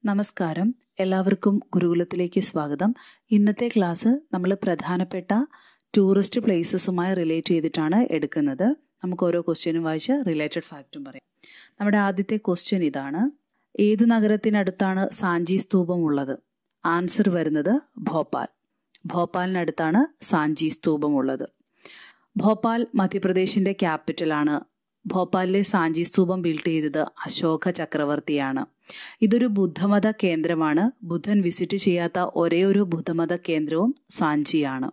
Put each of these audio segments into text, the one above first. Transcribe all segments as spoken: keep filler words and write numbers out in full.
നമസ്കാരം, എല്ലാവർക്കും ഗുരുകുലത്തിലേക്ക് സ്വാഗതം. ഇന്നത്തെ ക്ലാസ് നമ്മൾ പ്രധാനപ്പെട്ട ടൂറിസ്റ്റ് പ്ലേസസുമായി റിലേറ്റ് ചെയ്തിട്ടാണ് എടുക്കുന്നത്. നമുക്ക് ഓരോ ക്വസ്റ്റ്യനും വായിച്ച് റിലേറ്റഡ് ഫാക്റ്റും പറയാം. നമ്മുടെ ആദ്യത്തെ ക്വസ്റ്റ്യൻ ഇതാണ്: ഏതു നഗരത്തിനടുത്താണ് സാഞ്ചി സ്തൂപം ഉള്ളത്? ആൻസർ വരുന്നത് ഭോപ്പാൽ. ഭോപ്പാലിനടുത്താണ് സാഞ്ചി സ്തൂപം ഉള്ളത്. ഭോപ്പാൽ മധ്യപ്രദേശിന്റെ ക്യാപിറ്റലാണ്. ഭോപ്പാലിലെ സാഞ്ചി സ്തൂപം ബിൽഡ് ചെയ്തത് അശോക ചക്രവർത്തിയാണ്. ഇതൊരു ബുദ്ധമത കേന്ദ്രമാണ്. ബുദ്ധൻ വിസിറ്റ് ചെയ്യാത്ത ഒരേ ഒരു ബുദ്ധമത കേന്ദ്രവും സാഞ്ചിയാണ്.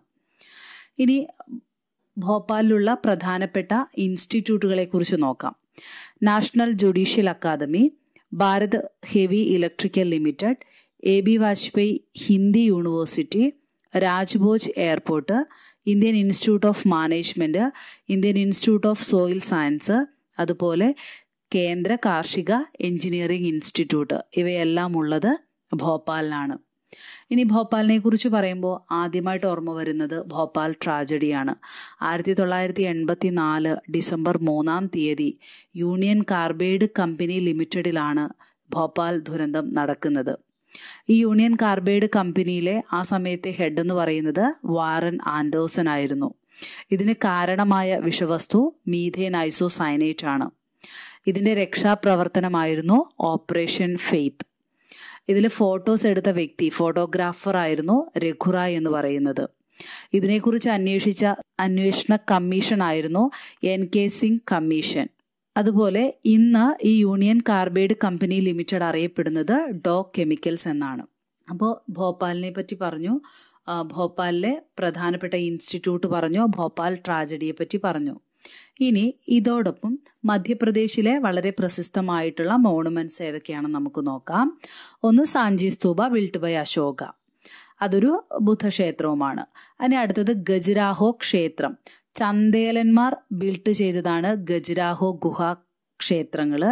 ഇനി ഭോപ്പാലിലുള്ള പ്രധാനപ്പെട്ട ഇൻസ്റ്റിറ്റ്യൂട്ടുകളെ കുറിച്ച് നോക്കാം. National judicial academy, Bharat heavy electrical limited, A B Vajpayee Hindi university, Rajbhoj airport, Indian institute of management, Indian institute of soil science, അതുപോലെ കേന്ദ്ര കാർഷിക എഞ്ചിനീയറിംഗ് ഇൻസ്റ്റിറ്റ്യൂട്ട്, ഇവയെല്ലാം ഉള്ളത് ഭോപ്പാലിനാണ്. ഇനി ഭോപ്പാലിനെ കുറിച്ച് പറയുമ്പോൾ ആദ്യമായിട്ട് ഓർമ്മ വരുന്നത് ഭോപ്പാൽ ട്രാജഡിയാണ്. ആയിരത്തി തൊള്ളായിരത്തി എൺപത്തി നാല് ഡിസംബർ മൂന്നാം തീയതി യൂണിയൻ കാർബൈഡ് കമ്പനി ലിമിറ്റഡിലാണ് ഭോപ്പാൽ ദുരന്തം നടക്കുന്നത്. ഈ യൂണിയൻ കാർബൈഡ് കമ്പനിയിലെ ആ സമയത്തെ ഹെഡ് എന്ന് പറയുന്നത് വാറൻ ആൻഡേഴ്സൺ ആയിരുന്നു. ഇതിന് കാരണമായ വിഷവസ്തു മീഥേൻ ഐസോസയനേറ്റ് ആണ്. ഇതിന്റെ രക്ഷാപ്രവർത്തനമായിരുന്നു ഓപ്പറേഷൻ ഫെയ്ത്ത്. ഇതിൽ ഫോട്ടോസ് എടുത്ത വ്യക്തി ഫോട്ടോഗ്രാഫർ ആയിരുന്നു രഘുറായ് എന്ന് പറയുന്നത്. ഇതിനെക്കുറിച്ച് അന്വേഷിച്ച അന്വേഷണ കമ്മീഷൻ ആയിരുന്നു എൻ കെ സിംഗ് കമ്മീഷൻ. അതുപോലെ ഇന്ന് ഈ യൂണിയൻ കാർബൈഡ് കമ്പനി ലിമിറ്റഡ് അറിയപ്പെടുന്നത് ഡോ കെമിക്കൽസ് എന്നാണ്. അപ്പോൾ ഭോപ്പാലിനെ പറ്റി പറഞ്ഞു, ഭോപ്പാലിലെ പ്രധാനപ്പെട്ട ഇൻസ്റ്റിറ്റ്യൂട്ട് പറഞ്ഞു, ഭോപ്പാൽ ട്രാജഡിയെ പറ്റി പറഞ്ഞു. ഇനി ഇതോടൊപ്പം മധ്യപ്രദേശിലെ വളരെ പ്രസിദ്ധമായിട്ടുള്ള മോണുമെന്റ്സ് ഏതൊക്കെയാണെന്ന് നമുക്ക് നോക്കാം. ഒന്ന് സാഞ്ചി സ്തൂപ ബിൽറ്റ് ബൈ അശോക, അതൊരു ബുദ്ധക്ഷേത്രവുമാണ്. അതിന് അടുത്തത് ഖജുരാഹോ ക്ഷേത്രം, ചന്ദേലന്മാർ ബിൽട്ട് ചെയ്തതാണ് ഖജുരാഹോ ഗുഹ ക്ഷേത്രങ്ങള്.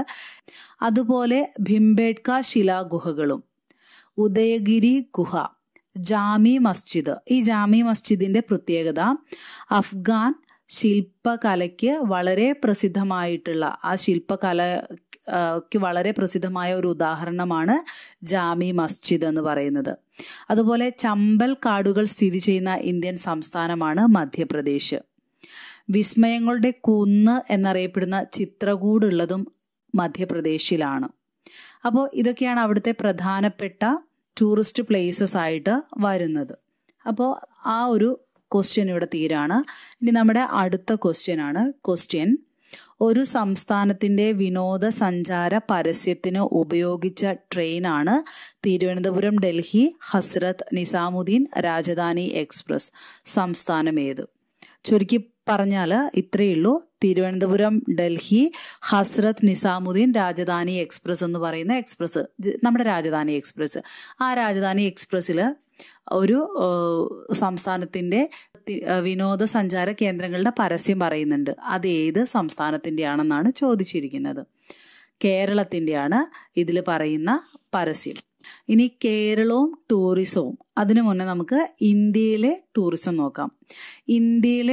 അതുപോലെ ഭിംബേഡ്ക ശിലാഗുഹകളും, ഉദയഗിരി ഗുഹ, ജാമി മസ്ജിദ്. ഈ ജാമി മസ്ജിദിന്റെ പ്രത്യേകത അഫ്ഗാൻ ശില്പകലയ്ക്ക് വളരെ പ്രസിദ്ധമായിട്ടുള്ള ആ ശില്പകലയ്ക്ക് വളരെ പ്രസിദ്ധമായ ഒരു ഉദാഹരണമാണ് ജാമി മസ്ജിദ് എന്ന് പറയുന്നത്. അതുപോലെ ചമ്പൽ കാടുകൾ സ്ഥിതി ചെയ്യുന്ന ഇന്ത്യൻ സംസ്ഥാനമാണ് മധ്യപ്രദേശ്. വിസ്മയങ്ങളുടെ കുന്ന് എന്നറിയപ്പെടുന്ന ചിത്രകൂട് ഉള്ളതും മധ്യപ്രദേശിലാണ്. അപ്പോൾ ഇതൊക്കെയാണ് അവിടുത്തെ പ്രധാനപ്പെട്ട ടൂറിസ്റ്റ് പ്ലേസസ് ആയിട്ട് വരുന്നത്. അപ്പോൾ ആ ഒരു ക്വസ്റ്റ്യൻ ഇവിടെ തീരാണ്. ഇനി നമ്മുടെ അടുത്ത ക്വസ്റ്റ്യൻ ആണ്. ക്വസ്റ്റ്യൻ: ഒരു സംസ്ഥാനത്തിന്റെ വിനോദസഞ്ചാര പരസ്യത്തിന് ഉപയോഗിച്ച ട്രെയിനാണ് തിരുവനന്തപുരം ഡൽഹി ഹസ്രത്ത് നിസാമുദ്ദീൻ രാജധാനി എക്സ്പ്രസ്. സംസ്ഥാനം ഏത്? ചുരുക്കി പറഞ്ഞാൽ ഇത്രയേ ഉള്ളൂ. തിരുവനന്തപുരം ഡൽഹി ഹസ്രത്ത് നിസാമുദ്ദീൻ രാജധാനി എക്സ്പ്രസ് എന്ന് പറയുന്ന എക്സ്പ്രസ്, നമ്മുടെ രാജധാനി എക്സ്പ്രസ്. ആ രാജധാനി എക്സ്പ്രസ്സിൽ ഒരു സംസ്ഥാനത്തിന്റെ വിനോദസഞ്ചാര കേന്ദ്രങ്ങളുടെ പരസ്യം പറയുന്നുണ്ട്. അത് ഏത് സംസ്ഥാനത്തിന്റെ ആണെന്നാണ് ചോദിച്ചിരിക്കുന്നത്. കേരളത്തിന്റെയാണ് ഇതിൽ പറയുന്ന പരസ്യം. ഇനി കേരളവും ടൂറിസവും. അതിനു മുന്നേ നമുക്ക് ഇന്ത്യയിലെ ടൂറിസം നോക്കാം. ഇന്ത്യയിലെ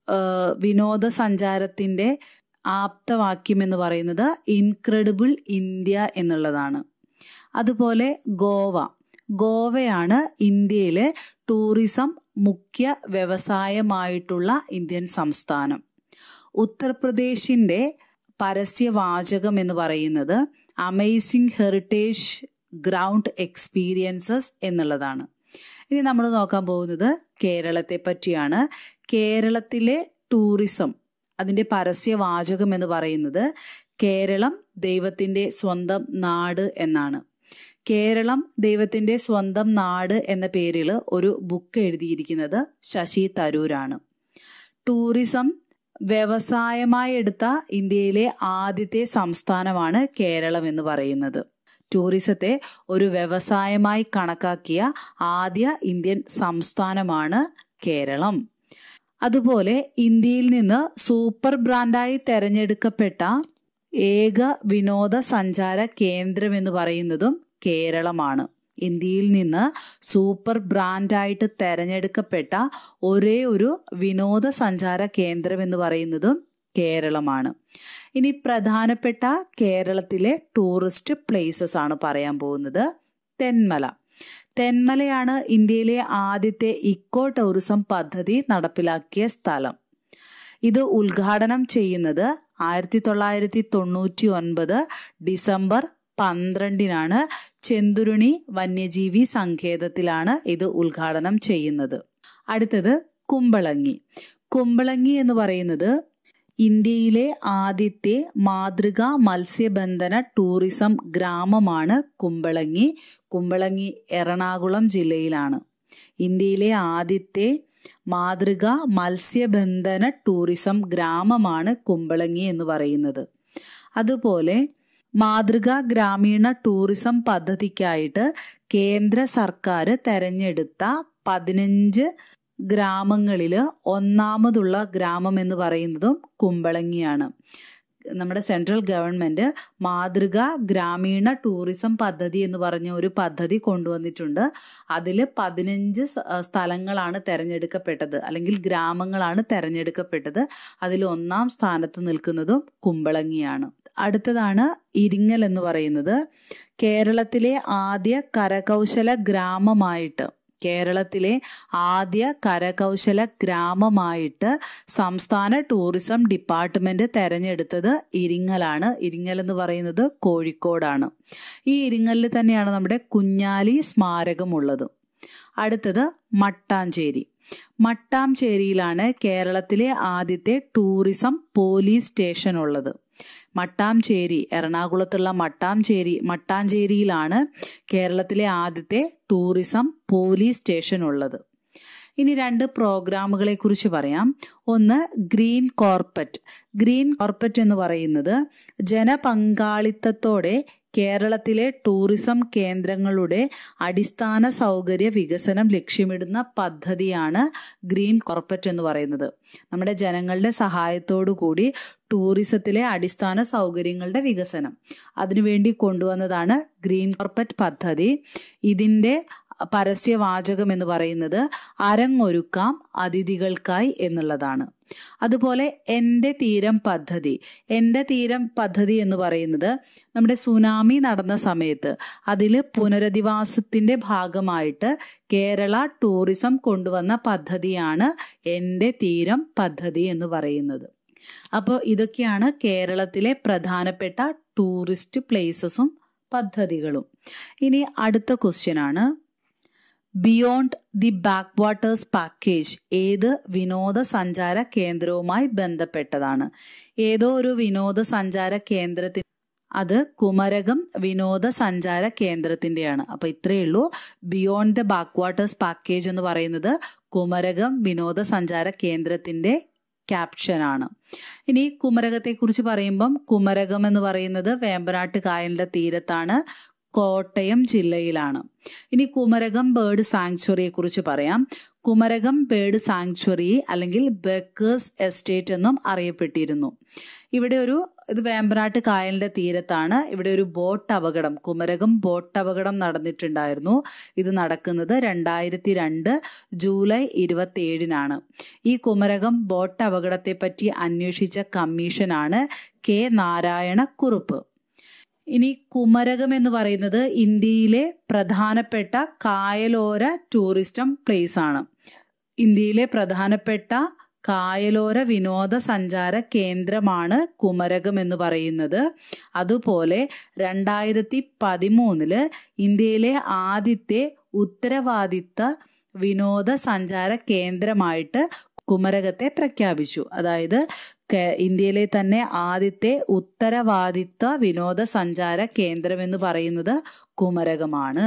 വിനോദസഞ്ചാരത്തിന്റെ ആപ്തവാക്യം എന്ന് പറയുന്നത് ഇൻക്രെഡിബിൾ ഇന്ത്യ എന്നുള്ളതാണ്. അതുപോലെ ഗോവ ഗോവയാണ് ഇന്ത്യയിലെ ടൂറിസം മുഖ്യ വ്യവസായമായിട്ടുള്ള ഇന്ത്യൻ സംസ്ഥാനം. ഉത്തർപ്രദേശിന്റെ പരസ്യവാചകം എന്ന് പറയുന്നത് അമേസിംഗ് ഹെറിറ്റേജ് ഗ്രൗണ്ട് എക്സ്പീരിയൻസസ് എന്നുള്ളതാണ്. ഇനി നമ്മൾ നോക്കാൻ പോകുന്നത് കേരളത്തെ പറ്റിയാണ്. കേരളത്തിലെ ടൂറിസം അതിന്റെ പരസ്യവാചകം എന്ന് പറയുന്നത് കേരളം ദൈവത്തിന്റെ സ്വന്തം നാട് എന്നാണ്. കേരളം ദൈവത്തിന്റെ സ്വന്തം നാട് എന്ന പേരിൽ ഒരു ബുക്ക് എഴുതിയിരിക്കുന്നത് ശശി തരൂരാണ്. ടൂറിസം വ്യവസായമായി എടുത്ത ഇന്ത്യയിലെ ആദ്യത്തെ സംസ്ഥാനമാണ് കേരളം എന്ന് പറയുന്നത്. ടൂറിസത്തെ ഒരു വ്യവസായമായി കണക്കാക്കിയ ആദ്യ ഇന്ത്യൻ സംസ്ഥാനമാണ് കേരളം. അതുപോലെ ഇന്ത്യയിൽ നിന്ന് സൂപ്പർ ബ്രാൻഡായി തെരഞ്ഞെടുക്കപ്പെട്ട ഏക വിനോദസഞ്ചാര കേന്ദ്രം എന്ന് പറയുന്നതും കേരളമാണ്. ഇന്ത്യയിൽ നിന്ന് സൂപ്പർ ബ്രാൻഡായിട്ട് തെരഞ്ഞെടുക്കപ്പെട്ട ഒരേ ഒരു വിനോദസഞ്ചാര കേന്ദ്രം എന്ന് പറയുന്നതും കേരളമാണ്. ഇനി പ്രധാനപ്പെട്ട കേരളത്തിലെ ടൂറിസ്റ്റ് പ്ലേസസ് ആണ് പറയാൻ പോകുന്നത്. തെന്മല. തെന്മലയാണ് ഇന്ത്യയിലെ ആദ്യത്തെ ഇക്കോ ടൂറിസം പദ്ധതി നടപ്പിലാക്കിയ സ്ഥലം. ഇത് ഉദ്ഘാടനം ചെയ്യുന്നത് ആയിരത്തി തൊള്ളായിരത്തി തൊണ്ണൂറ്റി ഒൻപത് ഡിസംബർ പന്ത്രണ്ടിനാണ്. ചെന്തുരുണി വന്യജീവി സങ്കേതത്തിലാണ് ഇത് ഉദ്ഘാടനം ചെയ്യുന്നത്. അടുത്തത് കുമ്പളങ്ങി. കുമ്പളങ്ങി എന്ന് പറയുന്നത് ഇന്ത്യയിലെ ആദ്യത്തെ മാതൃകാ മത്സ്യബന്ധന ടൂറിസം ഗ്രാമമാണ് കുമ്പളങ്ങി. കുമ്പളങ്ങി എറണാകുളം ജില്ലയിലാണ്. ഇന്ത്യയിലെ ആദ്യത്തെ മാതൃകാ മത്സ്യബന്ധന ടൂറിസം ഗ്രാമമാണ് കുമ്പളങ്ങി എന്ന് പറയുന്നത്. അതുപോലെ മാതൃകാ ഗ്രാമീണ ടൂറിസം പദ്ധതിക്കായിട്ട് കേന്ദ്ര സർക്കാർ തെരഞ്ഞെടുത്ത പതിനഞ്ച് ഗ്രാമങ്ങളില് ഒന്നാമതുള്ള ഗ്രാമം എന്ന് പറയുന്നതും കുമ്പളങ്ങിയാണ്. നമ്മുടെ സെൻട്രൽ ഗവൺമെന്റ് മാതൃകാ ഗ്രാമീണ ടൂറിസം പദ്ധതി എന്ന് പറഞ്ഞ ഒരു പദ്ധതി കൊണ്ടുവന്നിട്ടുണ്ട്. അതിൽ പതിനഞ്ച് സ്ഥലങ്ങളാണ് തെരഞ്ഞെടുക്കപ്പെട്ടത്, അല്ലെങ്കിൽ ഗ്രാമങ്ങളാണ് തെരഞ്ഞെടുക്കപ്പെട്ടത്. അതിൽ ഒന്നാം സ്ഥാനത്ത് നിൽക്കുന്നതും കുമ്പളങ്ങിയാണ്. അടുത്തതാണ് ഇരിങ്ങൽ എന്ന് പറയുന്നത്. കേരളത്തിലെ ആദ്യ കരകൗശല ഗ്രാമമായിട്ട് കേരളത്തിലെ ആദ്യ കരകൗശല ഗ്രാമമായിട്ട് സംസ്ഥാന ടൂറിസം ഡിപ്പാർട്ട്മെന്റ് തെരഞ്ഞെടുത്തത് ഇരിങ്ങലാണ്. ഇരിങ്ങൽ എന്ന് പറയുന്നത് കോഴിക്കോടാണ്. ഈ ഇരിങ്ങലിൽ തന്നെയാണ് നമ്മുടെ കുഞ്ഞാലി സ്മാരകമുള്ളത്. അടുത്തത് മട്ടാഞ്ചേരി. മട്ടാഞ്ചേരിയിലാണ് കേരളത്തിലെ ആദ്യത്തെ ടൂറിസം പോലീസ് സ്റ്റേഷൻ ഉള്ളത്. മട്ടാഞ്ചേരി, എറണാകുളത്തുള്ള മട്ടാഞ്ചേരി മട്ടാഞ്ചേരിയിലാണ് കേരളത്തിലെ ആദ്യത്തെ ടൂറിസം പോലീസ് സ്റ്റേഷൻ ഉള്ളത്. ഇനി രണ്ട് പ്രോഗ്രാമുകളെ കുറിച്ച് പറയാം. ഒന്ന് ഗ്രീൻ കോർപ്പറ്റ്. ഗ്രീൻ കോർപ്പറ്റ് എന്ന് പറയുന്നത് ജനപങ്കാളിത്തത്തോടെ കേരളത്തിലെ ടൂറിസം കേന്ദ്രങ്ങളുടെ അടിസ്ഥാന സൗകര്യ വികസനം ലക്ഷ്യമിടുന്ന പദ്ധതിയാണ് ഗ്രീൻ കോർപ്പറ്റ് എന്ന് പറയുന്നത്. നമ്മുടെ ജനങ്ങളുടെ സഹായത്തോടു കൂടി ടൂറിസത്തിലെ അടിസ്ഥാന സൗകര്യങ്ങളുടെ വികസനം അതിനുവേണ്ടി കൊണ്ടുവന്നതാണ് ഗ്രീൻ കോർപ്പറ്റ് പദ്ധതി. ഇതിൻ്റെ പരസ്യവാചകം എന്ന് പറയുന്നത് അരങ്ങൊരുക്കാം അതിഥികൾക്കായി എന്നുള്ളതാണ്. അതുപോലെ എൻ്റെ തീരം പദ്ധതി. എൻ്റെ തീരം പദ്ധതി എന്ന് പറയുന്നത് നമ്മുടെ സുനാമി നടന്ന സമയത്ത് അതിൽ പുനരധിവാസത്തിൻ്റെ ഭാഗമായിട്ട് കേരള ടൂറിസം കൊണ്ടുവന്ന പദ്ധതിയാണ് എൻ്റെ തീരം പദ്ധതി എന്ന് പറയുന്നത്. അപ്പോൾ ഇതൊക്കെയാണ് കേരളത്തിലെ പ്രധാനപ്പെട്ട ടൂറിസ്റ്റ് പ്ലേസസും പദ്ധതികളും. ഇനി അടുത്ത ക്വസ്റ്റ്യൻ ആണ്, beyond the back waters package ഏത് വിനോദസഞ്ചാര കേന്ദ്രവുമായി ബന്ധപ്പെട്ടതാണ്? ഏതോ ഒരു വിനോദസഞ്ചാര കേന്ദ്രത്തിൽ അത് കുമരകം വിനോദസഞ്ചാര കേന്ദ്രത്തിൻ്റെയാണ്. അപ്പോൾ ഇത്രയേ ഉള്ളൂ. Beyond the back waters package എന്ന് പറയുന്നത് കുമരകം വിനോദസഞ്ചാര കേന്ദ്രത്തിൻ്റെ ക്യാപ്ഷനാണ്. ഇനി കുമരകത്തെ കുറിച്ച് പറയുമ്പം കുമരകം എന്ന് പറയുന്നത് വേമ്പനാട്ട് കായലിന്റെ തീരത്താണ്, കോട്ടയം ജില്ലയിലാണ്. ഇനി കുമരകം ബേർഡ് സാങ്ച്വറിയെ കുറിച്ച് പറയാം. കുമരകം ബേർഡ് സാങ്ച്വറി അല്ലെങ്കിൽ ബേക്കേഴ്സ് എസ്റ്റേറ്റ് എന്നും അറിയപ്പെട്ടിരുന്നു. ഇവിടെ ഒരു ഇത് വേമ്പനാട്ട് കായലിന്റെ തീരത്താണ്. ഇവിടെ ഒരു ബോട്ട് അപകടം, കുമരകം ബോട്ട് അപകടം നടന്നിട്ടുണ്ടായിരുന്നു. ഇത് നടക്കുന്നത് രണ്ടായിരത്തി രണ്ട് ജൂലൈ ഇരുപത്തി ഏഴിനാണ്. ഈ കുമരകം ബോട്ട് അപകടത്തെ പറ്റി അന്വേഷിച്ച കമ്മീഷനാണ് കെ നാരായണക്കുറുപ്പ്. ഇനി കുമരകം എന്ന് പറയുന്നത് ഇന്ത്യയിലെ പ്രധാനപ്പെട്ട കായലോര ടൂറിസം പ്ലേസ് ആണ്. ഇന്ത്യയിലെ പ്രധാനപ്പെട്ട കായലോര വിനോദസഞ്ചാര കേന്ദ്രമാണ് കുമരകം എന്ന് പറയുന്നത്. അതുപോലെ രണ്ടായിരത്തി പതിമൂന്നില് ഇന്ത്യയിലെ ആദ്യത്തെ ഉത്തരവാദിത്ത വിനോദസഞ്ചാര കേന്ദ്രമായിട്ട് കുമരകത്തെ പ്രഖ്യാപിച്ചു. അതായത് ഇന്ത്യയിലെ തന്നെ ആദ്യത്തെ ഉത്തരവാദിത്ത വിനോദസഞ്ചാര കേന്ദ്രം എന്ന് പറയുന്നത് കുമരകമാണ്.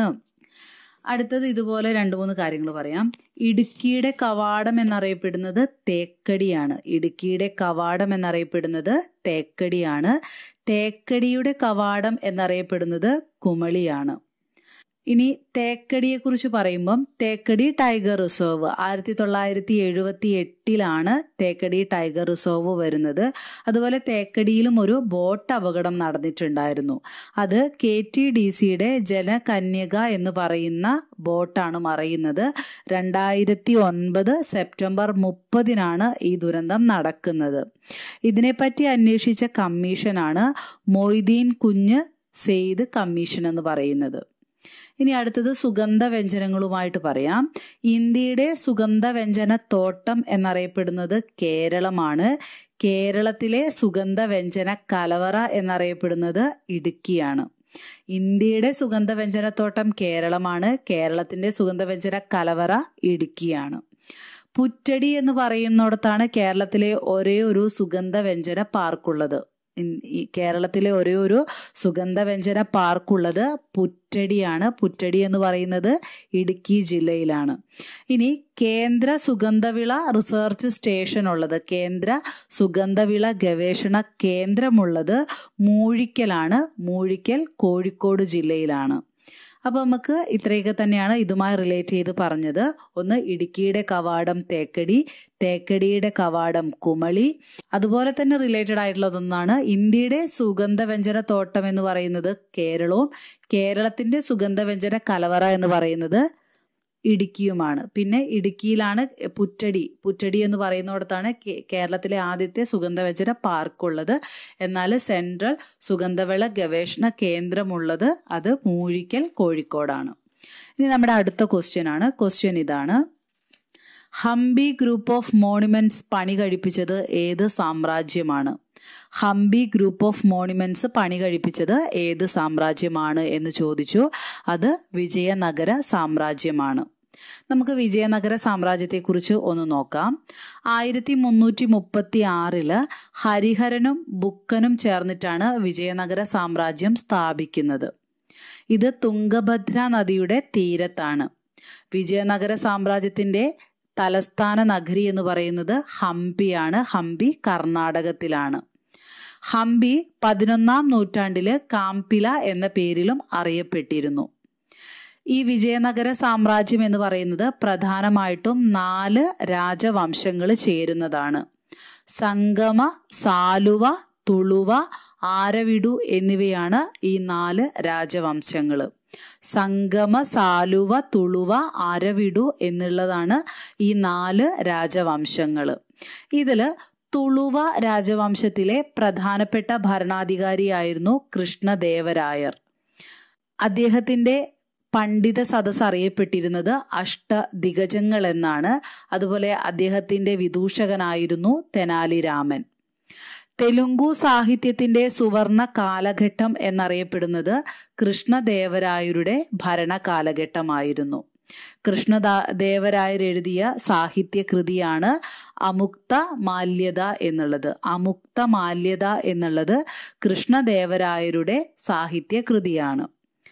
അടുത്തത് ഇതുപോലെ രണ്ട് മൂന്ന് കാര്യങ്ങൾ പറയാം. ഇടുക്കിയുടെ കവാടം എന്നറിയപ്പെടുന്നത് തേക്കടിയാണ്. ഇടുക്കിയുടെ കവാടം എന്നറിയപ്പെടുന്നത് തേക്കടിയാണ്. തേക്കടിയുടെ കവാടം എന്നറിയപ്പെടുന്നത് കുമളിയാണ്. ഇനി തേക്കടിയെ കുറിച്ച് പറയുമ്പം തേക്കടി ടൈഗർ റിസർവ് ആയിരത്തി തൊള്ളായിരത്തി എഴുപത്തി എട്ടിലാണ് തേക്കടി ടൈഗർ റിസർവ് വരുന്നത്. അതുപോലെ തേക്കടിയിലും ഒരു ബോട്ട് അപകടം നടന്നിട്ടുണ്ടായിരുന്നു. അത് കെ ടി ഡി സിയുടെ ജലകന്യക എന്ന് പറയുന്ന ബോട്ടാണ് മറയുന്നത്. രണ്ടായിരത്തി ഒൻപത് സെപ്റ്റംബർ മുപ്പതിനാണ് ഈ ദുരന്തം നടക്കുന്നത്. ഇതിനെപ്പറ്റി അന്വേഷിച്ച കമ്മീഷനാണ് മൊയ്തീൻ കുഞ്ഞ് സെയ്ദ് കമ്മീഷൻ എന്ന് പറയുന്നത്. ഇനി അടുത്തത് സുഗന്ധവ്യഞ്ജനങ്ങളുമായിട്ട് പറയാം. ഇന്ത്യയുടെ സുഗന്ധവ്യഞ്ജന തോട്ടം എന്നറിയപ്പെടുന്നത് കേരളമാണ്. കേരളത്തിലെ സുഗന്ധവ്യഞ്ജന കലവറ എന്നറിയപ്പെടുന്നത് ഇടുക്കിയാണ്. ഇന്ത്യയുടെ സുഗന്ധവ്യഞ്ജനത്തോട്ടം കേരളമാണ്. കേരളത്തിന്റെ സുഗന്ധവ്യഞ്ജന കലവറ ഇടുക്കിയാണ്. പുറ്റടി എന്ന് പറയുന്നിടത്താണ് കേരളത്തിലെ ഒരേ ഒരു സുഗന്ധവ്യഞ്ജന പാർക്കുള്ളത്. കേരളത്തിലെ ഒരേ ഒരു സുഗന്ധവ്യഞ്ജന പാർക്കുള്ളത് പുറ്റടിയാണ്. പുറ്റടി എന്ന് പറയുന്നത് ഇടുക്കി ജില്ലയിലാണ്. ഇനി കേന്ദ്ര സുഗന്ധവിള റിസർച്ച് സ്റ്റേഷൻ ഉള്ളത്, കേന്ദ്ര സുഗന്ധവിള ഗവേഷണ കേന്ദ്രമുള്ളത് മൂഴിക്കലാണ്. മൂഴിക്കൽ കോഴിക്കോട് ജില്ലയിലാണ്. അപ്പൊ നമുക്ക് ഇത്രയൊക്കെ തന്നെയാണ് ഇതുമായി റിലേറ്റ് ചെയ്ത് പറഞ്ഞത്. ഒന്ന് ഇടുക്കിയുടെ കവാടം തേക്കടി, തേക്കടിയുടെ കവാടം കുമളി. അതുപോലെ തന്നെ റിലേറ്റഡ് ആയിട്ടുള്ളതൊന്നാണ് ഇന്ത്യയുടെ സുഗന്ധവ്യഞ്ജന തോട്ടം എന്ന് പറയുന്നത് കേരളവും കേരളത്തിന്റെ സുഗന്ധവ്യഞ്ജന കലവറ എന്ന് പറയുന്നത് ഇടുക്കിയുമാണ്. പിന്നെ ഇടുക്കിയിലാണ് പുറ്റടി പുറ്റടി എന്ന് പറയുന്നിടത്താണ് കേരളത്തിലെ ആദ്യത്തെ സുഗന്ധവ്യഞ്ജന പാർക്കുള്ളത്. എന്നാൽ സെൻട്രൽ സുഗന്ധവിള ഗവേഷണ കേന്ദ്രമുള്ളത് അത് മൂഴിക്കൽ കോഴിക്കോടാണ്. ഇനി നമ്മുടെ അടുത്ത ക്വസ്റ്റ്യൻ ആണ്. ക്വസ്റ്റ്യൻ ഇതാണ്: ഹംപി ഗ്രൂപ്പ് ഓഫ് മോണുമെന്റ്സ് പണി കഴിപ്പിച്ചത് ഏത് സാമ്രാജ്യമാണ്? ഹംപി ഗ്രൂപ്പ് ഓഫ് മോണുമെന്റ്സ് പണി കഴിപ്പിച്ചത് ഏത് സാമ്രാജ്യമാണ് എന്ന് ചോദിച്ചു. അത് വിജയനഗര സാമ്രാജ്യമാണ്. നമുക്ക് വിജയനഗര സാമ്രാജ്യത്തെക്കുറിച്ച് ഒന്ന് നോക്കാം. ആയിരത്തി മുന്നൂറ്റി മുപ്പത്തി ആറില് ഹരിഹരനും ബുക്കനും ചേർന്നിട്ടാണ് വിജയനഗര സാമ്രാജ്യം സ്ഥാപിക്കുന്നത്. ഇത് തുംഗഭദ്ര നദിയുടെ തീരത്താണ്. വിജയനഗര സാമ്രാജ്യത്തിന്റെ തലസ്ഥാന നഗരി എന്ന് പറയുന്നത് ഹംപിയാണ്. ഹംപി കർണാടകത്തിലാണ്. ഹംപി പതിനൊന്നാം നൂറ്റാണ്ടില് കാംപില എന്ന പേരിലും അറിയപ്പെട്ടിരുന്നു. ഈ വിജയനഗര സാമ്രാജ്യം എന്ന് പറയുന്നത് പ്രധാനമായിട്ടും നാല് രാജവംശങ്ങൾ ചേരുന്നതാണ്. സംഗമ, സാലുവ, തുളുവ, ആരവിഡു എന്നിവയാണ് ഈ നാല് രാജവംശങ്ങൾ. സംഗമ, സാലുവ, തുളുവ, ആരവിഡു എന്നുള്ളതാണ് ഈ നാല് രാജവംശങ്ങൾ. ഇതില് തുളുവ രാജവംശത്തിലെ പ്രധാനപ്പെട്ട ഭരണാധികാരിയായിരുന്നു കൃഷ്ണദേവരായർ. അദ്ദേഹത്തിന്റെ പണ്ഡിത സദസ് അറിയപ്പെട്ടിരുന്നത് അഷ്ടദിഗജങ്ങൾ എന്നാണ്. അതുപോലെ അദ്ദേഹത്തിന്റെ വിദൂഷകനായിരുന്നു തെനാലിരാമൻ. തെലുങ്കു സാഹിത്യത്തിന്റെ സുവർണ കാലഘട്ടം എന്നറിയപ്പെടുന്നത് കൃഷ്ണദേവരായരുടെ ഭരണ കാലഘട്ടമായിരുന്നു. കൃഷ്ണദേവരായർ എഴുതിയ സാഹിത്യ കൃതിയാണ് അമുക്ത മാല്യത എന്നുള്ളത്. അമുക്ത മാല്യത എന്നുള്ളത് കൃഷ്ണദേവരായരുടെ സാഹിത്യ കൃതിയാണ്.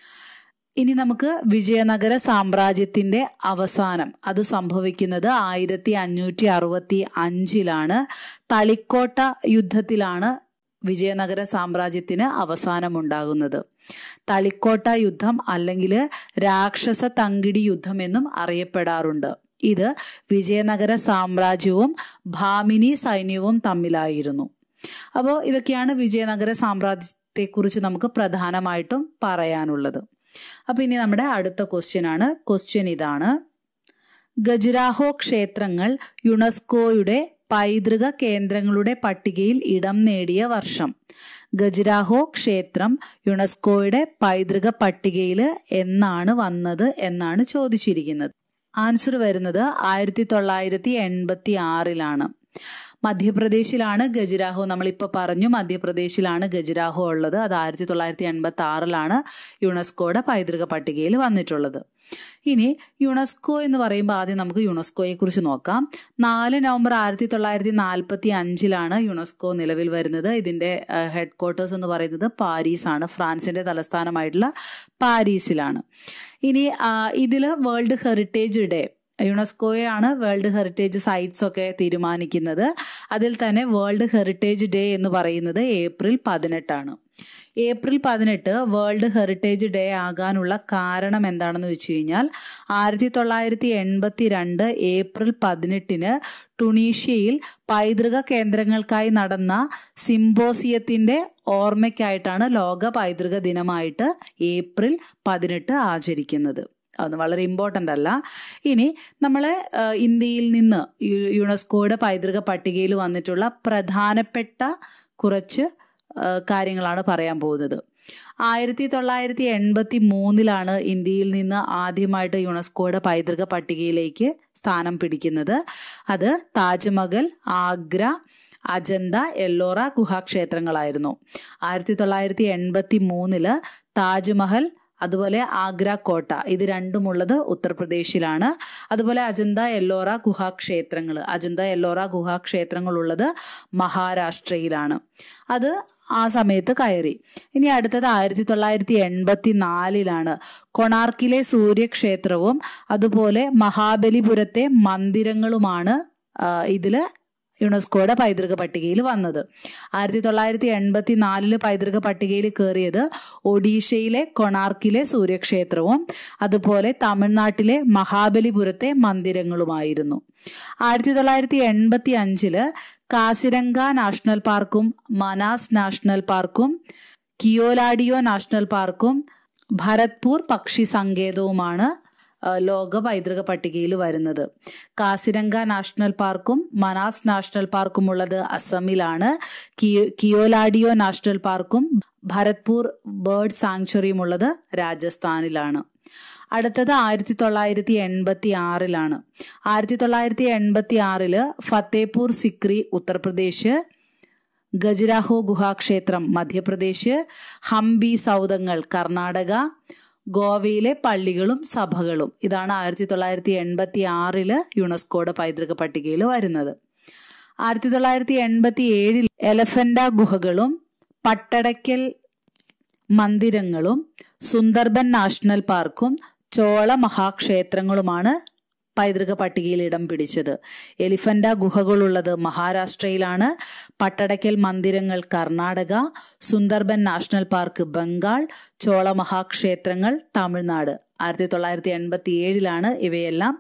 ഇനി നമുക്ക് വിജയനഗര സാമ്രാജ്യത്തിന്റെ അവസാനം അത് സംഭവിക്കുന്നത് ആയിരത്തി അഞ്ഞൂറ്റി അറുപത്തി അഞ്ചിലാണ്. തളിക്കോട്ട യുദ്ധത്തിലാണ് വിജയനഗര സാമ്രാജ്യത്തിന് അവസാനമുണ്ടാകുന്നത്. തളിക്കോട്ട യുദ്ധം അല്ലെങ്കിൽ രാക്ഷസ തങ്കിടി യുദ്ധം എന്നും അറിയപ്പെടാറുണ്ട്. ഇത് വിജയനഗര സാമ്രാജ്യവും ഭാമിനി സൈന്യവും തമ്മിലായിരുന്നു. അപ്പോൾ ഇതൊക്കെയാണ് വിജയനഗര സാമ്രാജ്യത്തെക്കുറിച്ച് നമുക്ക് പ്രധാനമായിട്ടും പറയാനുള്ളത്. അപ്പൊ ഇനി നമ്മുടെ അടുത്ത ക്വസ്റ്റ്യൻ ആണ്. ക്വസ്റ്റ്യൻ ഇതാണ്: ഖജുരാഹോ ക്ഷേത്രങ്ങൾ യുനെസ്കോയുടെ പൈതൃക കേന്ദ്രങ്ങളുടെ പട്ടികയിൽ ഇടം നേടിയ വർഷം. ഖജുരാഹോ ക്ഷേത്രം യുനെസ്കോയുടെ പൈതൃക പട്ടികയിൽ എന്നാണ് വന്നത് എന്നാണ് ചോദിച്ചിരിക്കുന്നത്. ആൻസർ വരുന്നത് ആയിരത്തി തൊള്ളായിരത്തി എൺപത്തി ആറിലാണ്. മധ്യപ്രദേശിലാണ് ഖജുരാഹോ. നമ്മളിപ്പോ പറഞ്ഞു മധ്യപ്രദേശിലാണ് ഖജുരാഹോ ഉള്ളത്. അത് ആയിരത്തി തൊള്ളായിരത്തി എൺപത്തി ആറിലാണ് യുനെസ്കോയുടെ പൈതൃക പട്ടികയിൽ വന്നിട്ടുള്ളത്. ഇനി യുനെസ്കോ എന്ന് പറയുമ്പോൾ ആദ്യം നമുക്ക് യുനെസ്കോയെ കുറിച്ച് നോക്കാം. നാല് നവംബർ ആയിരത്തി തൊള്ളായിരത്തി നാൽപ്പത്തി അഞ്ചിലാണ് യുനെസ്കോ നിലവിൽ വരുന്നത്. ഇതിന്റെ ഹെഡ് ക്വാർട്ടേഴ്സ് എന്ന് പറയുന്നത് പാരീസ് ആണ്. ഫ്രാൻസിന്റെ തലസ്ഥാനമായിട്ടുള്ള പാരീസിലാണ്. ഇനി ഇതില് വേൾഡ് ഹെറിറ്റേജ് ഡേ, യുനെസ്കോയാണ് വേൾഡ് ഹെറിറ്റേജ് സൈറ്റ്സ് ഒക്കെ തീരുമാനിക്കുന്നത്. അതിൽ തന്നെ വേൾഡ് ഹെറിറ്റേജ് ഡേ എന്ന് പറയുന്നത് ഏപ്രിൽ പതിനെട്ടാണ്. ഏപ്രിൽ പതിനെട്ട് വേൾഡ് ഹെറിറ്റേജ് ഡേ ആകാനുള്ള കാരണം എന്താണെന്ന് വെച്ച് കഴിഞ്ഞാൽ ആയിരത്തി തൊള്ളായിരത്തി എൺപത്തി രണ്ട് ഏപ്രിൽ പതിനെട്ടിന് ടുണീഷ്യയിൽ പൈതൃക കേന്ദ്രങ്ങൾക്കായി നടന്ന സിംബോസിയത്തിന്റെ ഓർമ്മയ്ക്കായിട്ടാണ് ലോക പൈതൃക ദിനമായിട്ട് ഏപ്രിൽ പതിനെട്ട് ആചരിക്കുന്നത്. അത് വളരെ ഇമ്പോർട്ടൻ്റ് അല്ല. ഇനി നമ്മൾ ഇന്ത്യയിൽ നിന്ന് യുനെസ്കോയുടെ പൈതൃക പട്ടികയിൽ വന്നിട്ടുള്ള പ്രധാനപ്പെട്ട കുറച്ച് കാര്യങ്ങളാണ് പറയാൻ പോകുന്നത്. ആയിരത്തി തൊള്ളായിരത്തി എൺപത്തി മൂന്നിലാണ് ഇന്ത്യയിൽ നിന്ന് ആദ്യമായിട്ട് യുനെസ്കോയുടെ പൈതൃക പട്ടികയിലേക്ക് സ്ഥാനം പിടിക്കുന്നത്. അത് താജ്മഹൽ, ആഗ്ര, അജന്ത, എല്ലോറ ഗുഹാക്ഷേത്രങ്ങളായിരുന്നു. ആയിരത്തി തൊള്ളായിരത്തി എൺപത്തി മൂന്നില് താജ്മഹൽ അതുപോലെ ആഗ്ര കോട്ട ഇത് രണ്ടുമുള്ളത് ഉത്തർപ്രദേശിലാണ്. അതുപോലെ അജന്ത എല്ലോറ ഗുഹാക്ഷേത്രങ്ങൾ അജന്ത എല്ലോറ ഗുഹാക്ഷേത്രങ്ങൾ ഉള്ളത് മഹാരാഷ്ട്രയിലാണ്. അത് ആ സമയത്ത് കയറി. ഇനി അടുത്തത് ആയിരത്തി തൊള്ളായിരത്തി എൺപത്തി നാലിലാണ് കൊണാർക്കിലെ സൂര്യക്ഷേത്രവും അതുപോലെ മഹാബലിപുരത്തെ മന്ദിരങ്ങളുമാണ് ഇതില് യുനെസ്കോയുടെ പൈതൃക പട്ടികയിൽ വന്നത്. ആയിരത്തി തൊള്ളായിരത്തി എൺപത്തി നാലില് പൈതൃക പട്ടികയിൽ കയറിയത് ഒഡീഷയിലെ കൊണാർക്കിലെ സൂര്യക്ഷേത്രവും അതുപോലെ തമിഴ്നാട്ടിലെ മഹാബലിപുരത്തെ മന്ദിരങ്ങളുമായിരുന്നു. ആയിരത്തി തൊള്ളായിരത്തി എൺപത്തി അഞ്ചില് കാസിരംഗ നാഷണൽ പാർക്കും മനാസ് നാഷണൽ പാർക്കും കിയോലാഡിയോ നാഷണൽ പാർക്കും ഭരത്പൂർ പക്ഷി സങ്കേതവുമാണ് ലോക പൈതൃക പട്ടികയിൽ വരുന്നത്. കാസിരംഗ നാഷണൽ പാർക്കും മനാസ് നാഷണൽ പാർക്കും ഉള്ളത് അസമിലാണ്. കിയോ കിയോലാഡിയോ നാഷണൽ പാർക്കും ഭരത്പൂർ ബേർഡ് സാങ്ച്വറിയും ഉള്ളത് രാജസ്ഥാനിലാണ്. അടുത്തത് ആയിരത്തി തൊള്ളായിരത്തി എൺപത്തി ആറിലാണ്. ആയിരത്തി തൊള്ളായിരത്തി എൺപത്തി ആറില് ഫത്തേപൂർ സിക്രി ഉത്തർപ്രദേശ്, ഖജുരാഹോ ഗുഹാക്ഷേത്രം മധ്യപ്രദേശ്, ഹംപി സൗധങ്ങൾ കർണാടക, ഗോവയിലെ പള്ളികളും സഭകളും ഇതാണ് ആയിരത്തി തൊള്ളായിരത്തി എൺപത്തി ആറില് യുനെസ്കോയുടെ പൈതൃക പട്ടികയിൽ വരുന്നത്. ആയിരത്തി തൊള്ളായിരത്തി എൺപത്തി ഏഴിൽ എലഫന്റ ഗുഹകളും പട്ടടയ്ക്കൽ മന്ദിരങ്ങളും സുന്ദർബൻ നാഷണൽ പാർക്കും ചോള മഹാക്ഷേത്രങ്ങളുമാണ് പൈതൃക പട്ടികയിൽ ഇടം പിടിച്ചത്. എലിഫന്റ ഗുഹകളുള്ളത് മഹാരാഷ്ട്രയിലാണ്, പട്ടടയ്ക്കൽ മന്ദിരങ്ങൾ കർണാടക, സുന്ദർബൻ നാഷണൽ പാർക്ക് ബംഗാൾ, ചോള മഹാക്ഷേത്രങ്ങൾ തമിഴ്നാട്. ആയിരത്തി തൊള്ളായിരത്തി എൺപത്തി ഏഴിലാണ് ഇവയെല്ലാം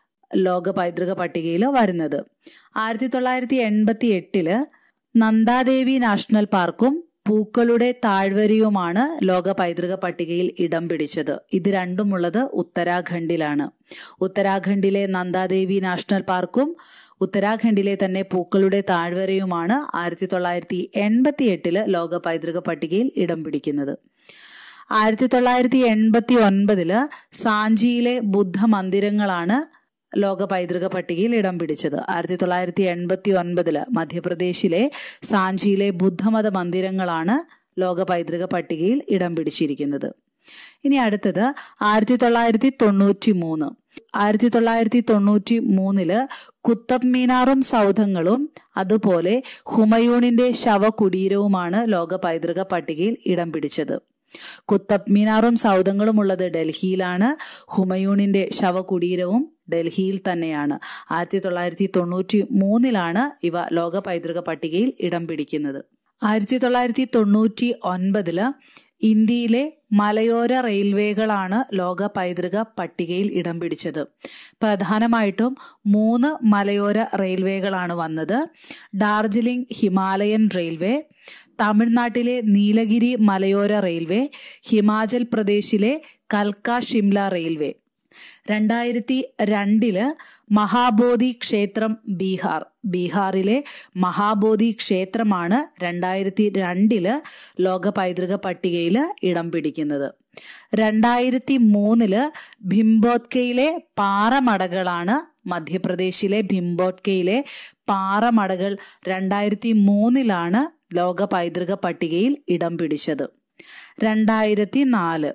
ലോക പൈതൃക പട്ടികയിൽ വരുന്നത്. ആയിരത്തി തൊള്ളായിരത്തി എൺപത്തി എട്ടില് നന്ദാദേവി നാഷണൽ പാർക്കും പൂക്കളുടെ താഴ്വരയുമാണ് ലോക പൈതൃക പട്ടികയിൽ ഇടം പിടിച്ചത്. ഇത് രണ്ടുമുള്ളത് ഉത്തരാഖണ്ഡിലാണ്. ഉത്തരാഖണ്ഡിലെ നന്ദാദേവി നാഷണൽ പാർക്കും ഉത്തരാഖണ്ഡിലെ തന്നെ പൂക്കളുടെ താഴ്വരയുമാണ് ആയിരത്തി തൊള്ളായിരത്തി എൺപത്തി എട്ടില് ലോക പൈതൃക പട്ടികയിൽ ഇടം പിടിക്കുന്നത്. ആയിരത്തി തൊള്ളായിരത്തി എൺപത്തി ഒൻപതില് സാഞ്ചിയിലെ ബുദ്ധ മന്ദിരങ്ങളാണ് ലോക പൈതൃക പട്ടികയിൽ ഇടം പിടിച്ചത്. ആയിരത്തി തൊള്ളായിരത്തി എൺപത്തി ഒൻപതില് മധ്യപ്രദേശിലെ സാഞ്ചിയിലെ ബുദ്ധമത മന്ദിരങ്ങളാണ് ലോക പൈതൃക പട്ടികയിൽ ഇടം പിടിച്ചിരിക്കുന്നത്. ഇനി അടുത്തത് ആയിരത്തി തൊള്ളായിരത്തി തൊണ്ണൂറ്റി മൂന്ന് ആയിരത്തി തൊള്ളായിരത്തി തൊണ്ണൂറ്റി മൂന്നില് കുത്തബ് മീനാറും സൗധങ്ങളും അതുപോലെ ഹുമയൂണിന്റെ ശവകുടീരവുമാണ് ലോക പൈതൃക പട്ടികയിൽ ഇടം പിടിച്ചത്. കുത്തബ് മീനാറും സൗധങ്ങളും ഉള്ളത് ഡൽഹിയിലാണ്. ഹുമയൂണിന്റെ ശവകുടീരവും ഡൽഹിയിൽ തന്നെയാണ്. ആയിരത്തി തൊള്ളായിരത്തി തൊണ്ണൂറ്റി മൂന്നിലാണ് ഇവ ലോക പൈതൃക പട്ടികയിൽ ഇടം പിടിക്കുന്നത്. ആയിരത്തി തൊള്ളായിരത്തി തൊണ്ണൂറ്റി ഒൻപതില് ഇന്ത്യയിലെ മലയോര റെയിൽവേകളാണ് ലോക പൈതൃക പട്ടികയിൽ ഇടം പിടിച്ചത്. പ്രധാനമായിട്ടും മൂന്ന് മലയോര റെയിൽവേകളാണ് വന്നത്. ഡാർജിലിംഗ് ഹിമാലയൻ റെയിൽവേ, തമിഴ്നാട്ടിലെ നീലഗിരി മലയോര റെയിൽവേ, ഹിമാചൽ പ്രദേശിലെ കൽക്ക ഷിംല റെയിൽവേ. രണ്ടായിരത്തി രണ്ടില് മഹാബോധി ക്ഷേത്രം ബീഹാർ ബീഹാറിലെ മഹാബോധി ക്ഷേത്രമാണ് രണ്ടായിരത്തി രണ്ടില് ലോക പൈതൃക പട്ടികയിൽ ഇടം പിടിക്കുന്നത്. രണ്ടായിരത്തി മൂന്നില് ഭിംബോത്കയിലെ പാറമടകളാണ് മധ്യപ്രദേശിലെ ഭിംബോത്കയിലെ പാറമടകൾ രണ്ടായിരത്തി മൂന്നിലാണ് ലോക പൈതൃക പട്ടികയിൽ ഇടം പിടിച്ചത്. രണ്ടായിരത്തി നാല്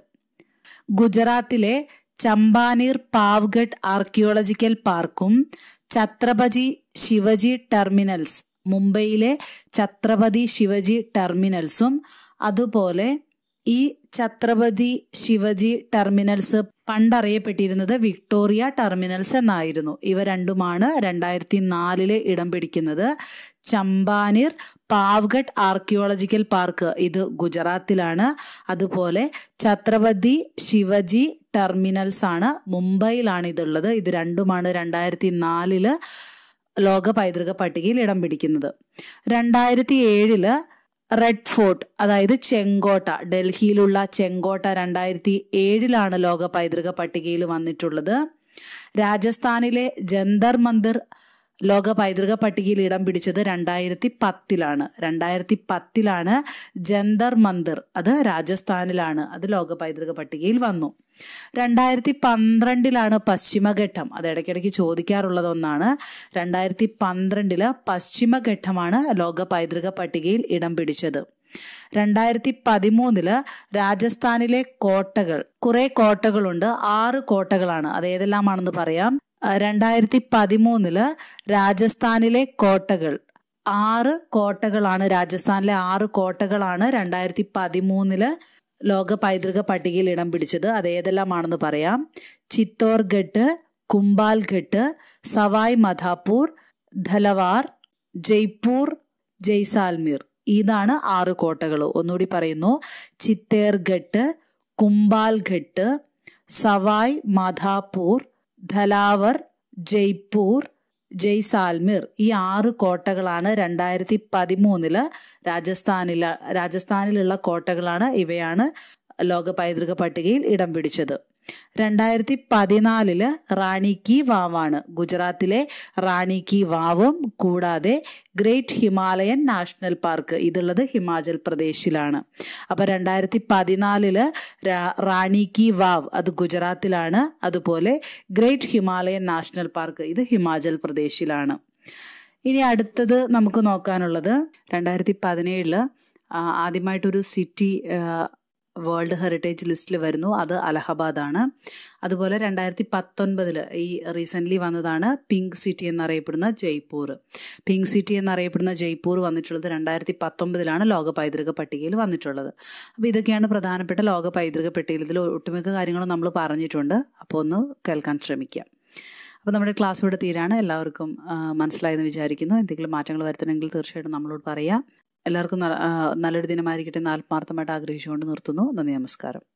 ഗുജറാത്തിലെ ചമ്പാനീർ പാവ്ഗഡ് ആർക്കിയോളജിക്കൽ പാർക്കും ഛത്രപതി ശിവജി ടെർമിനൽസ് മുംബൈയിലെ ഛത്രപതി ശിവജി ടെർമിനൽസും അതുപോലെ ഈ ഛത്രപതി ശിവജി ടെർമിനൽസ് പണ്ടറിയപ്പെട്ടിരുന്നത് വിക്ടോറിയ ടെർമിനൽസ് എന്നായിരുന്നു. ഇവ രണ്ടുമാണ് രണ്ടായിരത്തി നാലില് ഇടം പിടിക്കുന്നത്. ചമ്പാനീർ പാവ്ഗഡ് ആർക്കിയോളജിക്കൽ പാർക്ക് ഇത് ഗുജറാത്തിലാണ്. അതുപോലെ ഛത്രപതി ശിവജി ടെർമിനൽസ് ആണ് മുംബൈയിലാണ് ഇതുള്ളത്. ഇത് രണ്ടുമാണ് രണ്ടായിരത്തി നാലില് ലോക പൈതൃക പട്ടികയിൽ ഇടം പിടിക്കുന്നത്. രണ്ടായിരത്തി ഏഴില് റെഡ് ഫോർട്ട് അതായത് ചെങ്കോട്ട, ഡൽഹിയിലുള്ള ചെങ്കോട്ട രണ്ടായിരത്തി ഏഴിലാണ് ലോക പൈതൃക പട്ടികയിൽ വന്നിട്ടുള്ളത്. രാജസ്ഥാനിലെ ജന്തർ മന്ദിർ ലോക പൈതൃക പട്ടികയിൽ ഇടം പിടിച്ചത് രണ്ടായിരത്തി പത്തിലാണ്. രണ്ടായിരത്തി പത്തിലാണ് ജന്തർ മന്ദിർ, അത് രാജസ്ഥാനിലാണ്, അത് ലോക പൈതൃക പട്ടികയിൽ വന്നു. രണ്ടായിരത്തി പന്ത്രണ്ടിലാണ് പശ്ചിമഘട്ടം, അത് ഇടയ്ക്കിടയ്ക്ക് ചോദിക്കാറുള്ളത് ഒന്നാണ്. രണ്ടായിരത്തി പന്ത്രണ്ടില് പശ്ചിമഘട്ടമാണ് ലോക പൈതൃക പട്ടികയിൽ ഇടം പിടിച്ചത്. രണ്ടായിരത്തി പതിമൂന്നില് രാജസ്ഥാനിലെ കോട്ടകൾ, കുറെ കോട്ടകളുണ്ട്, ആറ് കോട്ടകളാണ്. അത് ഏതെല്ലാമാണെന്ന് പറയാം. രണ്ടായിരത്തി പതിമൂന്നില് രാജസ്ഥാനിലെ കോട്ടകൾ, ആറ് കോട്ടകളാണ്, രാജസ്ഥാനിലെ ആറ് കോട്ടകളാണ് രണ്ടായിരത്തി പതിമൂന്നില് ലോക പൈതൃക പട്ടികയിൽ ഇടം പിടിച്ചത്. അത് ഏതെല്ലാമാണെന്ന് പറയാം. ചിത്തോർഗഡ്, കുംഭാൽഘട്ട്, സവായ് മധാപൂർ, ധലവാർ, ജയ്പൂർ, ജയ്സാൽമീർ. ഇതാണ് ആറ് കോട്ടകൾ. ഒന്നുകൂടി പറയുന്നു. ചിത്തേർഗഡ്, കുംഭാൽഘട്ട്, സവായ് മാധാപൂർ, ധലാവർ, ജയ്പൂർ, ജയ്സാൽമീർ. ഈ ആറ് കോട്ടകളാണ് രണ്ടായിരത്തി പതിമൂന്നില് രാജസ്ഥാനില രാജസ്ഥാനിലുള്ള കോട്ടകളാണ്. ഇവയാണ് ലോക പൈതൃക പട്ടികയിൽ ഇടം പിടിച്ചത്. രണ്ടായിരത്തി പതിനാലില് റാണി കി വാവാണ്, ഗുജറാത്തിലെ റാണി കി വാവും കൂടാതെ ഗ്രേറ്റ് ഹിമാലയൻ നാഷണൽ പാർക്ക്, ഇതുള്ളത് ഹിമാചൽ പ്രദേശിലാണ്. അപ്പൊ രണ്ടായിരത്തി പതിനാലില് റാണി കി വാവ് അത് ഗുജറാത്തിലാണ്, അതുപോലെ ഗ്രേറ്റ് ഹിമാലയൻ നാഷണൽ പാർക്ക് ഇത് ഹിമാചൽ പ്രദേശിലാണ്. ഇനി അടുത്തത് നമുക്ക് നോക്കാനുള്ളത് രണ്ടായിരത്തി പതിനേഴില് ആദ്യമായിട്ടൊരു സിറ്റി വേൾഡ് ഹെറിറ്റേജ് ലിസ്റ്റിൽ വരുന്നു, അത് അലഹബാദാണ്. അതുപോലെ രണ്ടായിരത്തി പത്തൊൻപതില് ഈ റീസെൻ്റ്ലി വന്നതാണ് പിങ്ക് സിറ്റി എന്നറിയപ്പെടുന്ന ജയ്പൂർ. പിങ്ക് സിറ്റി എന്നറിയപ്പെടുന്ന ജയ്പൂർ വന്നിട്ടുള്ളത് രണ്ടായിരത്തി പത്തൊമ്പതിലാണ് ലോക പൈതൃക പട്ടികയിൽ വന്നിട്ടുള്ളത്. അപ്പോൾ ഇതൊക്കെയാണ് പ്രധാനപ്പെട്ട ലോക പൈതൃക പട്ടികയിൽ. ഇതിൽ ഒട്ടുമിക്ക കാര്യങ്ങളും നമ്മൾ പറഞ്ഞിട്ടുണ്ട്, അപ്പോൾ ഒന്ന് കേൾക്കാൻ ശ്രമിക്കാം. അപ്പോൾ നമ്മുടെ ക്ലാസ് ഇവിടെ തീരാണ്. എല്ലാവർക്കും മനസ്സിലായെന്ന് വിചാരിക്കുന്നു. എന്തെങ്കിലും മാറ്റങ്ങൾ വരുത്തണമെങ്കിൽ തീർച്ചയായിട്ടും നമ്മളോട് പറയാം. എല്ലാവർക്കും നല്ലൊരു ദിനമായിരിക്കട്ടെ എന്ന് ആത്മാർത്ഥമായിട്ട് ആഗ്രഹിച്ചുകൊണ്ട് നിർത്തുന്നു. നന്ദി, നമസ്കാരം.